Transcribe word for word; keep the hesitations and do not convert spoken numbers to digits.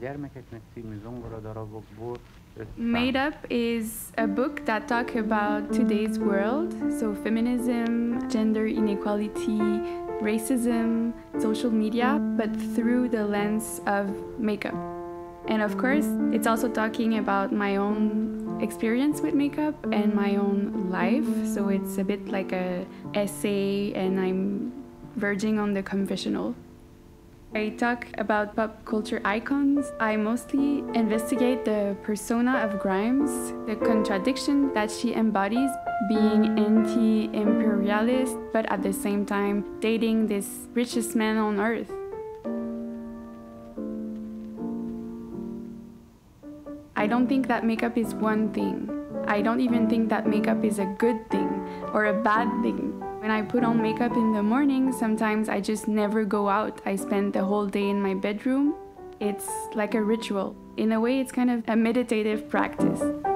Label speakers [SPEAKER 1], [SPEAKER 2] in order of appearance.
[SPEAKER 1] Made Up is a book that talks about today's world, so feminism, gender inequality, racism, social media, but through the lens of makeup. And of course, it's also talking about my own experience with makeup and my own life, so it's a bit like an essay, and I'm verging on the confessional. I talk about pop culture icons. I mostly investigate the persona of Grimes, the contradiction that she embodies, being anti-imperialist, but at the same time dating this richest man on earth. I don't think that makeup is one thing. I don't even think that makeup is a good thing or a bad thing. When I put on makeup in the morning, sometimes I just never go out. I spend the whole day in my bedroom. It's like a ritual. In a way, it's kind of a meditative practice.